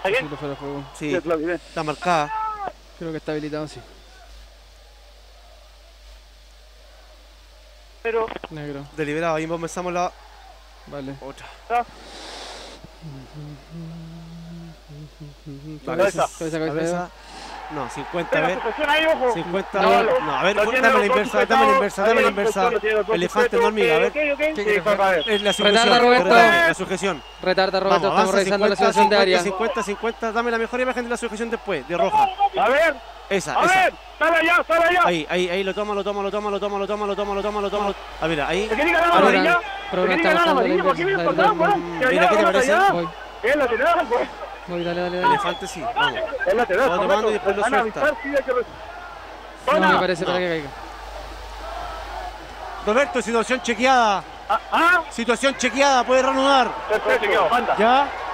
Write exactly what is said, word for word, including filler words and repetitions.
¿Está bien? Posible fuera de juego. Sí, Sí, lo vi bien. está marcada. Creo que está habilitado, sí. Pero, Negro. Deliberado, ahí comenzamos la Vale. otra. ¿está? Cabeza, cabeza, cabeza. No, cincuenta, a Pero ver. sujeción ahí, ojo. cincuenta, No, no, no, a ver, lo tiene dame la los dos inversa, dame la sujetados, inversa, ahí dame la el inversa. doctor lo tiene los dos Elefante, sujetos, no hormiga, a ver. Ok, ok, sí, para ver. Es la sujeción. Retarda, Roberto. Retarda, la sujeción. Retarda, Roberto, Vamos, estamos avanza, revisando la cincuenta, situación de área. cincuenta, cincuenta, dame la mejor imagen de la sujeción después, de roja. A ver, Esa, a esa. ver, sale allá, sale allá. Ahí, ahí, ahí, lo toma, lo toma, lo toma, lo toma, lo toma, lo toma, lo toma, lo toma. Ah, mira, ahí. ¿Te quería ganar la Ahora, amarilla? pero ¿Te no quería está ganar la buscando amarilla? la ¿Por qué me inversa. importaba, Dale, weón? dale. Mira, ¿qué te parece? Voy, Es lateral, pues. voy, dale, dale, dale. Elefante sí, vamos. Es lateral, Lo va tomando y después lo Van a suelta. avisar, sí, hay que... No, me ¡Zona! parece No. para que caiga. Roberto, situación chequeada. Ah, ah, Situación chequeada, puede reanudar. perfecto, anda. ¿Ya?